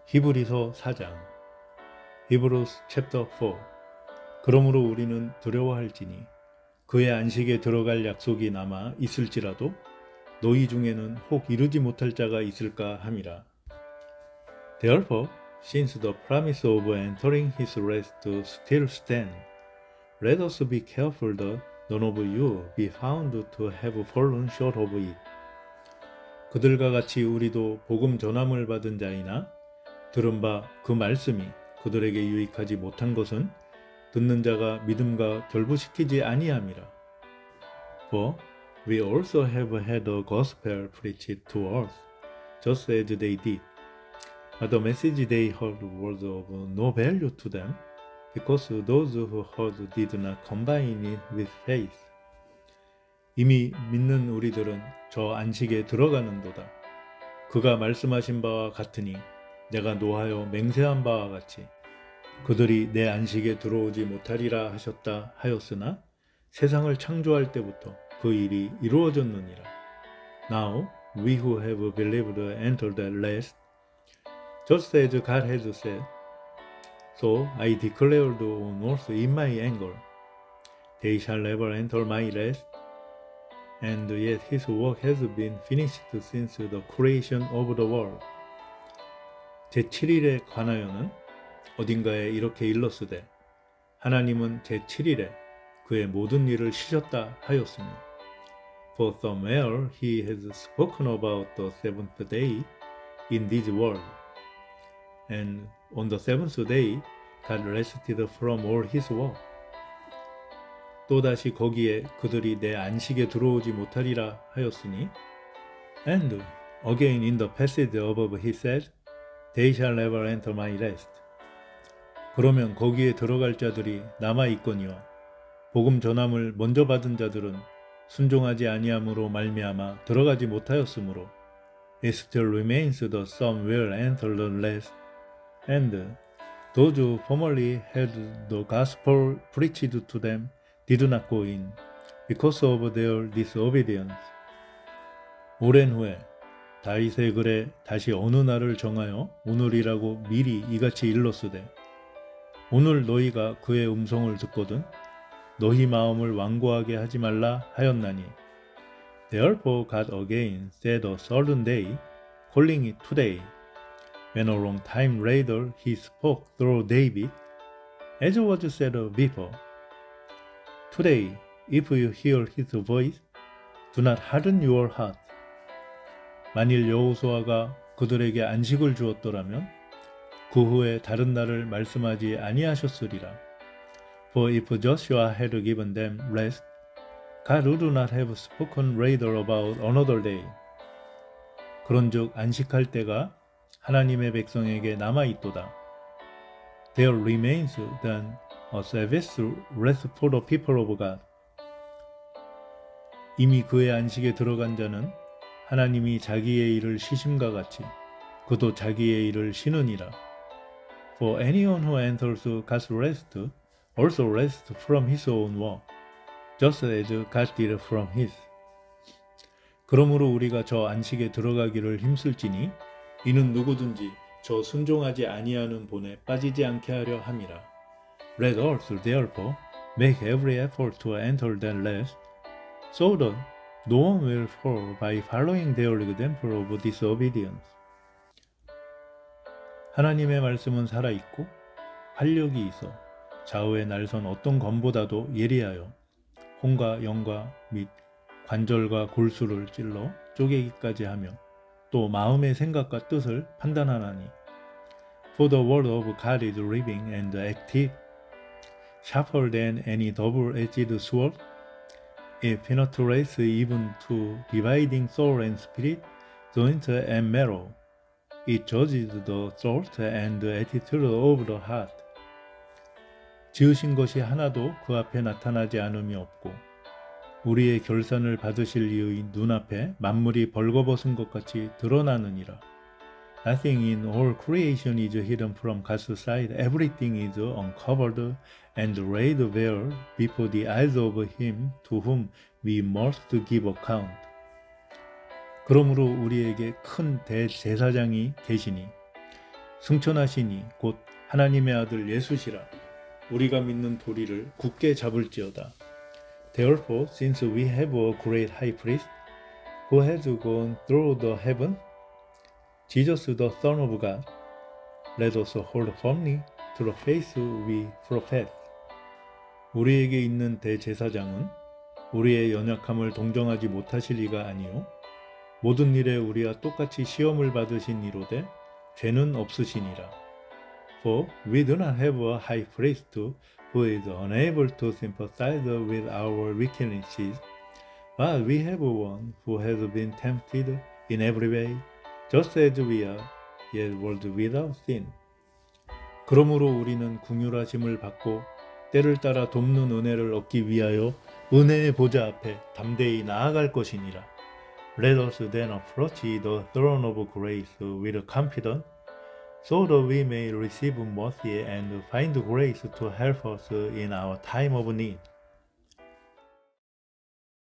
히브리서 4장 Hebrews chapter 4. 그러므로 우리는 두려워할지니 그의 안식에 들어갈 약속이 남아 있을지라도 너희 중에는 혹 이루지 못할 자가 있을까 함이라. Therefore, since the promise of entering his rest still stand, let us be careful that none of you be found to have fallen short of it. 그들과 같이 우리도 복음 전함을 받은 자이나 들은 바 그 말씀이 그들에게 유익하지 못한 것은 듣는 자가 믿음과 결부시키지 아니함이라. For we also have had the gospel preached to us, just as they did. But the message they heard was of no value to them, because those who heard did not combine it with faith. 이미 믿는 우리들은 저 안식에 들어가는도다. 그가 말씀하신 바와 같으니 내가 노하여 맹세한 바와 같이 그들이 내 안식에 들어오지 못하리라 하셨다 하였으나 세상을 창조할 때부터 그 일이 이루어졌느니라. Now we who have believed enter that rest, just as God has said. So I declared on oath in my anger, they shall never enter my rest, and yet his work has been finished since the creation of the world. 제7일에 관하여는 어딘가에 이렇게 일렀으되 하나님은 제7일에 그의 모든 일을 쉬셨다 하였으며 For somewhere he has spoken about the seventh day in this world, and on the seventh day God rested from all his work. 또다시 거기에 그들이 내 안식에 들어오지 못하리라 하였으니 And again in the passage above he said, They shall never enter my rest. 그러면 거기에 들어갈 자들이 남아있거니와 복음 전함을 먼저 받은 자들은 순종하지 아니함으로 말미암아 들어가지 못하였으므로 It still remains that some will enter the rest, and those who formerly had the gospel preached to them did not go in, because of their disobedience. 오랜 후에 다윗의 글에 다시 어느 날을 정하여 오늘이라고 미리 이같이 일렀으되 오늘 너희가 그의 음성을 듣거든 너희 마음을 완고하게 하지 말라 하였나니 Therefore God again said a certain day, calling it today, when a long time later he spoke through David, as was said before. Today, if you hear his voice, do not harden your heart. 만일 여호수아가 그들에게 안식을 주었더라면 그 후에 다른 날을 말씀하지 아니하셨으리라. For if Joshua had given them rest, God would not have spoken later about another day. 그런즉 안식할 때가 하나님의 백성에게 남아있도다. There remains then a Sabbath rest for the people of God. 이미 그의 안식에 들어간 자는 하나님이 자기의 일을 쉬심과 같이 그도 자기의 일을 쉬느니라. For anyone who enters God's rest also rests from his own work, just as God did from his. 그러므로 우리가 저 안식에 들어가기를 힘쓸지니 이는 누구든지 저 순종하지 아니하는 본에 빠지지 않게 하려 함이라. Let us therefore make every effort to enter that rest, so that no one will fall by following their example of disobedience. 하나님의 말씀은 살아있고 활력이 있어 좌우에 날선 어떤 검보다도 예리하여 혼과 영과 및 관절과 골수를 찔러 쪼개기까지 하며 또 마음의 생각과 뜻을 판단하나니 For the word of God is living and active, sharper than any double-edged sword. It penetrates even to dividing soul and spirit, joint and marrow. It judges the thought and the attitude of the heart. 지으신 것이 하나도 그 앞에 나타나지 않음이 없고 우리의 결산을 받으실 이의 눈앞에 만물이 벌거벗은 것 같이 드러나느니라. Nothing in all creation is hidden from God's sight. Everything is uncovered and laid bare before the eyes of him to whom we must give account. 그러므로 우리에게 큰 대제사장이 계시니 승천하시니 곧 하나님의 아들 예수시라. 우리가 믿는 도리를 굳게 잡을지어다. Therefore, since we have a great high priest who has gone through the heaven, Jesus the Son of God, let us hold firmly to the faith we profess. 우리에게 있는 대제사장은 우리의 연약함을 동정하지 못하실 리가 아니요 모든 일에 우리와 똑같이 시험을 받으신 이로되 죄는 없으시니라. For we do not have a high priest who is unable to sympathize with our weaknesses, but we have one who has been tempted in every way, just as we are, yet was without sin. 그러므로 우리는 긍휼하심을 받고 때를 따라 돕는 은혜를 얻기 위하여 은혜의 보좌 앞에 담대히 나아갈 것이니라. Let us then approach the throne of grace with confidence, so that we may receive mercy and find grace to help us in our time of need.